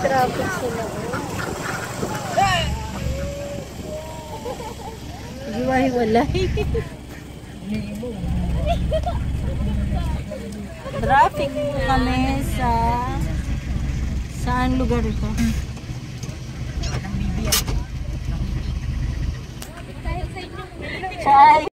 Traffic sila. Hiwa-hiwalay. Traffic po kami sa saan lugar ito? Sa